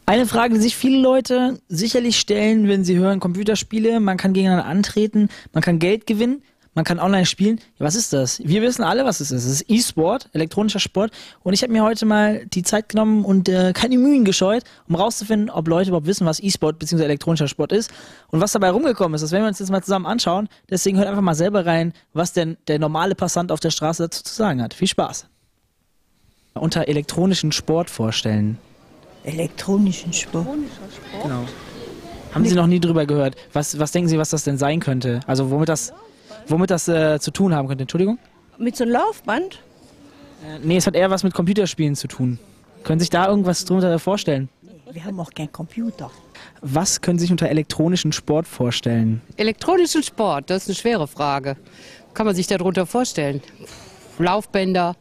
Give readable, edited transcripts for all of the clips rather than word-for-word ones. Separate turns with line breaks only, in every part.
Eine Frage, die sich viele Leute sicherlich stellen, wenn sie hören Computerspiele, man kann gegeneinander antreten, man kann Geld gewinnen, man kann online spielen. Ja, was ist das? Wir wissen alle, was es ist. Es ist E-Sport, elektronischer Sport. Und ich habe mir heute mal die Zeit genommen und keine Mühen gescheut, um rauszufinden, ob Leute überhaupt wissen, was E-Sport bzw. elektronischer Sport ist. Und was dabei rumgekommen ist, das werden wir uns jetzt mal zusammen anschauen. Deswegen hört einfach mal selber rein, was denn der normale Passant auf der Straße dazu zu sagen hat. Viel Spaß. Unter elektronischen Sport vorstellen.
Elektronischen Sport?
Genau. Haben Sie noch nie drüber gehört? Was denken Sie, was das denn sein könnte? Also womit das zu tun haben könnte? Entschuldigung?
Mit so einem Laufband?
Nee, es hat eher was mit Computerspielen zu tun. Können Sie sich da irgendwas drunter vorstellen?
Wir haben auch keinen Computer.
Was können Sie sich unter elektronischen Sport vorstellen?
Elektronischen Sport, das ist eine schwere Frage. Kann man sich darunter vorstellen? Laufbänder,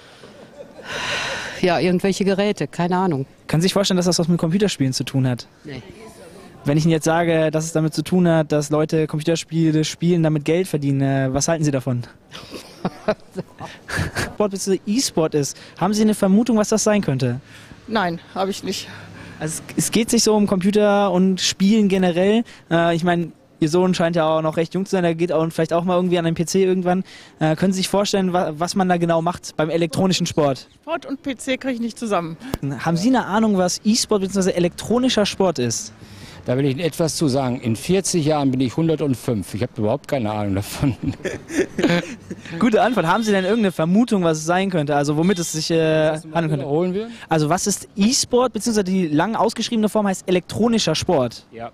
ja, irgendwelche Geräte, keine Ahnung.
Können Sie sich vorstellen, dass das was mit Computerspielen zu tun hat?
Nee.
Wenn ich Ihnen jetzt sage, dass es damit zu tun hat, dass Leute Computerspiele spielen, damit Geld verdienen, was halten Sie davon? Sport bzw. E-Sport ist. Haben Sie eine Vermutung, was das sein könnte?
Nein, habe ich nicht.
Also es geht sich so um Computer und Spielen generell. Ich meine, Ihr Sohn scheint ja auch noch recht jung zu sein, der geht auch vielleicht auch mal irgendwie an den PC irgendwann. Können Sie sich vorstellen, was man da genau macht beim elektronischen Sport?
Sport und PC kriege ich nicht zusammen.
Haben Sie eine Ahnung, was E-Sport bzw. elektronischer Sport ist?
Da will ich etwas zu sagen. In 40 Jahren bin ich 105. Ich habe überhaupt keine Ahnung davon.
Gute Antwort. Haben Sie denn irgendeine Vermutung, was es sein könnte? Also womit es sich handeln könnte?
Holen wir?
Also was ist E-Sport, beziehungsweise die lang ausgeschriebene Form heißt elektronischer Sport?
Ja.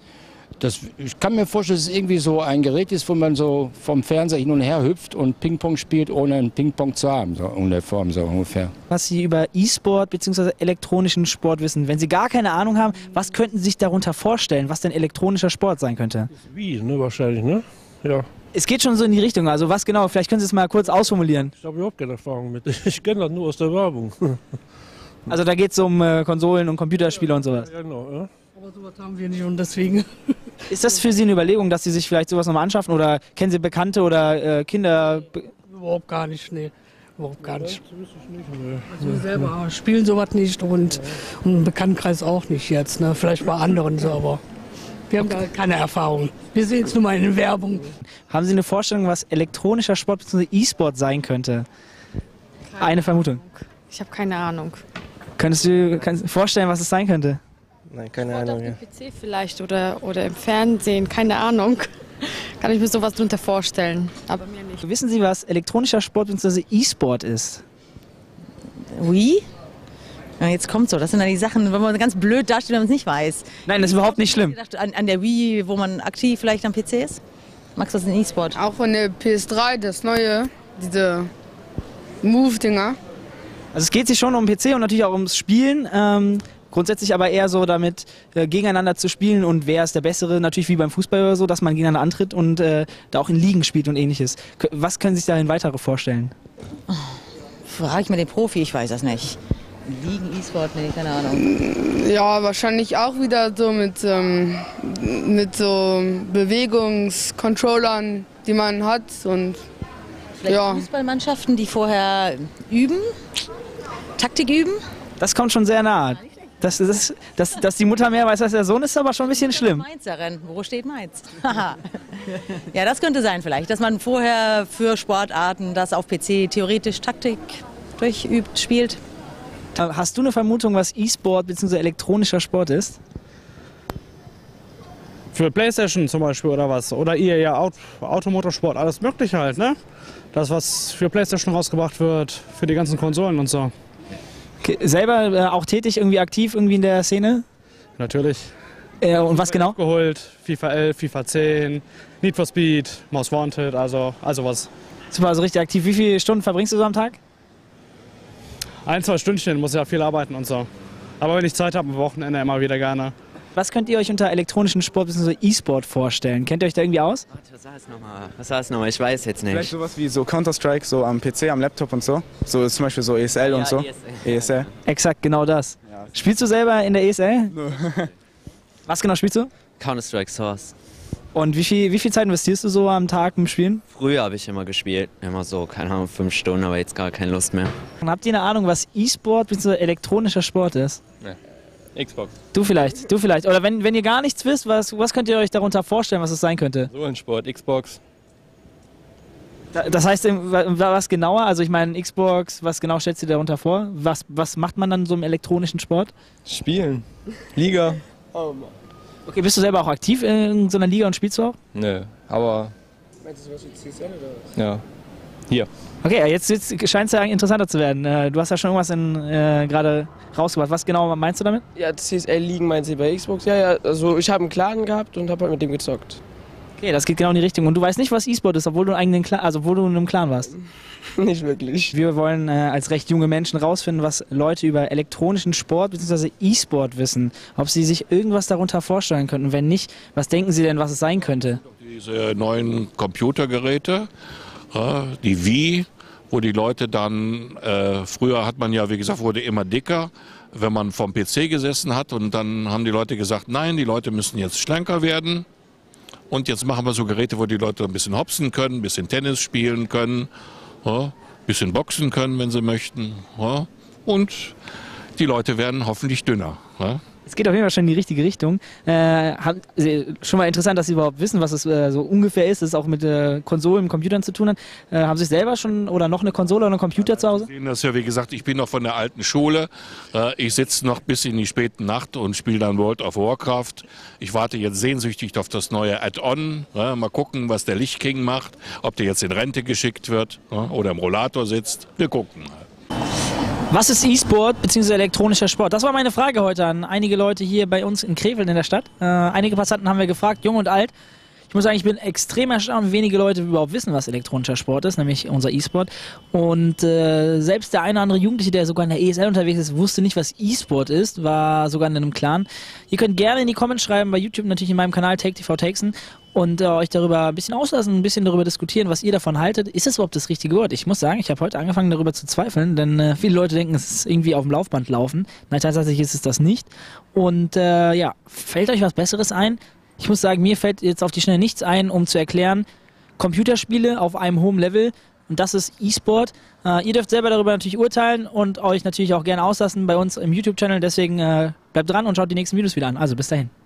Ich kann mir vorstellen, dass es irgendwie so ein Gerät ist, wo man so vom Fernseher hin und her hüpft und Ping-Pong spielt, ohne einen Ping-Pong zu haben, so in der Form, so ungefähr.
Was Sie über E-Sport bzw. elektronischen Sport wissen. Wenn Sie gar keine Ahnung haben, was könnten Sie sich darunter vorstellen, was denn elektronischer Sport sein könnte?
Wie, ne, wahrscheinlich, ne? Ja.
Es geht schon so in die Richtung, also was genau? Vielleicht können Sie es mal kurz ausformulieren.
Ich habe überhaupt keine Erfahrung mit. Ich kenne das nur aus der Werbung.
Also da geht es um Konsolen und Computerspiele und sowas.
Ja, genau, ja.
Aber sowas haben wir nicht und deswegen.
Ist das für Sie eine Überlegung, dass Sie sich vielleicht sowas nochmal anschaffen oder kennen Sie Bekannte oder Kinder?
Überhaupt gar nicht, nee. Überhaupt gar nicht.
Das wüsste ich nicht, ne.
Also wir selber spielen sowas nicht und im Bekanntenkreis auch nicht jetzt. Ne? Vielleicht bei anderen so, aber wir haben da keine Erfahrung. Wir sehen es nur mal in der Werbung.
Haben Sie eine Vorstellung, was elektronischer Sport bzw. E-Sport sein könnte? Eine Vermutung.
Ich habe keine Ahnung.
Kannst du vorstellen, was es sein könnte?
Nein, keine Ahnung. Ja.
PC vielleicht oder im Fernsehen, keine Ahnung. Kann ich mir sowas drunter vorstellen, aber mir nicht.
Wissen Sie, was elektronischer Sport bzw. E-Sport ist?
Wii? Ja, jetzt kommt so. Das sind dann die Sachen, wenn man ganz blöd dasteht, wenn man es nicht weiß.
Nein, das ist überhaupt nicht schlimm.
An der Wii, wo man aktiv vielleicht am PC ist? Magst du das in E-Sport?
Auch von der PS3, das neue, diese Move-Dinger.
Also es geht sich schon um PC und natürlich auch ums Spielen. Grundsätzlich aber eher so damit, gegeneinander zu spielen und wer ist der Bessere, natürlich wie beim Fußball oder so, dass man gegeneinander antritt und da auch in Ligen spielt und ähnliches. Was können Sie sich dahin weitere vorstellen?
Oh, frage ich mal den Profi, ich weiß das nicht. Ligen, E-Sport, nee, keine Ahnung.
Ja, wahrscheinlich auch wieder so mit so Bewegungscontrollern, die man hat. Und
vielleicht
ja.
Fußballmannschaften, die vorher üben, Taktik üben?
Das kommt schon sehr nah. Dass die Mutter mehr weiß als der Sohn, ist aber schon ein bisschen schlimm.
Mainzerin. Wo steht Mainz? Ja, das könnte sein vielleicht, dass man vorher für Sportarten das auf PC theoretisch Taktik durchübt, spielt.
Hast du eine Vermutung, was E-Sport bzw. elektronischer Sport ist?
Für PlayStation zum Beispiel oder was? Oder ihr ja Automotorsport, alles mögliche halt, ne? Das, was für PlayStation rausgebracht wird, für die ganzen Konsolen und so.
Okay, selber auch tätig, irgendwie aktiv irgendwie in der Szene?
Natürlich.
Und was genau?
Geholt, FIFA 11, FIFA 10, Need for Speed, Most Wanted, also was.
Super, also richtig aktiv. Wie viele Stunden verbringst du so am Tag?
1-2 Stündchen, muss ja viel arbeiten und so. Aber wenn ich Zeit habe, am Wochenende immer wieder gerne.
Was könnt ihr euch unter elektronischen Sport bzw. E-Sport vorstellen? Kennt ihr euch da irgendwie aus?
Warte, was war es nochmal? Ich weiß jetzt nicht.
Vielleicht sowas wie so Counter-Strike, so am PC, am Laptop und so. So ist zum Beispiel so ESL und so. ESL.
Exakt, genau das. Ja. Spielst du selber in der ESL?
No.
Was genau spielst du?
Counter-Strike Source.
Und wie viel Zeit investierst du so am Tag im Spielen?
Früher habe ich immer gespielt, immer so, keine Ahnung, 5 Stunden, aber jetzt gar keine Lust mehr.
Und habt ihr eine Ahnung, was E-Sport bzw. elektronischer Sport ist?
Nee.
Xbox.
Du vielleicht. Oder wenn ihr gar nichts wisst, was könnt ihr euch darunter vorstellen, was es sein könnte?
So ein Sport, Xbox.
Das heißt, was genauer? Also ich meine, Xbox, was genau stellst du dir darunter vor? Was macht man dann so im elektronischen Sport?
Spielen. Liga.
Okay, bist du selber auch aktiv in so einer Liga und spielst du auch?
Nö, aber...
Meinst du was mit CSN oder was?
Ja. Hier.
Okay, jetzt scheint es ja interessanter zu werden. Du hast ja schon irgendwas gerade rausgebracht. Was genau meinst du damit?
Ja, CSL-Ligen meint sie bei Xbox. Ja, also ich habe einen Clan gehabt und habe halt mit dem gezockt.
Okay, das geht genau in die Richtung. Und du weißt nicht, was E-Sport ist, obwohl du in einem Clan warst?
Nicht wirklich.
Wir wollen als recht junge Menschen rausfinden, was Leute über elektronischen Sport bzw. E-Sport wissen. Ob sie sich irgendwas darunter vorstellen könnten. Wenn nicht, was denken sie denn, was es sein könnte?
Diese neuen Computergeräte, die Wii, wo die Leute dann, früher hat man ja, wie gesagt, wurde immer dicker, wenn man vom PC gesessen hat, und dann haben die Leute gesagt, nein, die Leute müssen jetzt schlanker werden. Und jetzt machen wir so Geräte, wo die Leute ein bisschen hopsen können, ein bisschen Tennis spielen können, ein bisschen boxen können, wenn sie möchten. Und die Leute werden hoffentlich dünner.
Es geht auf jeden Fall schon in die richtige Richtung. Schon mal interessant, dass Sie überhaupt wissen, was es so ungefähr ist, dass es auch mit Konsolen, Computern zu tun hat. Haben Sie selber schon oder noch eine Konsole oder einen Computer zu Hause?
Das ist ja, wie gesagt, ich bin noch von der alten Schule. Ich sitze noch bis in die späten Nacht und spiele dann World of Warcraft. Ich warte jetzt sehnsüchtig auf das neue Add-on. Mal gucken, was der Lichtking macht, ob der jetzt in Rente geschickt wird oder im Rollator sitzt. Wir gucken.
Was ist E-Sport bzw. elektronischer Sport? Das war meine Frage heute an einige Leute hier bei uns in Krefeld in der Stadt. Einige Passanten haben wir gefragt, jung und alt. Ich muss sagen, ich bin extrem erstaunt, wie wenige Leute überhaupt wissen, was elektronischer Sport ist, nämlich unser E-Sport. Und selbst der eine oder andere Jugendliche, der sogar in der ESL unterwegs ist, wusste nicht, was E-Sport ist, war sogar in einem Clan. Ihr könnt gerne in die Comments schreiben, bei YouTube natürlich in meinem Kanal TakeTV und euch darüber ein bisschen auslassen, ein bisschen darüber diskutieren, was ihr davon haltet. Ist es überhaupt das richtige Wort? Ich muss sagen, ich habe heute angefangen darüber zu zweifeln, denn viele Leute denken, es ist irgendwie auf dem Laufband laufen. Nein, tatsächlich ist es das nicht. Und ja, fällt euch was Besseres ein? Ich muss sagen, mir fällt jetzt auf die Schnelle nichts ein, um zu erklären, Computerspiele auf einem hohen Level, und das ist E-Sport. Ihr dürft selber darüber natürlich urteilen und euch natürlich auch gerne auslassen bei uns im YouTube-Channel. Deswegen bleibt dran und schaut die nächsten Videos wieder an. Also bis dahin.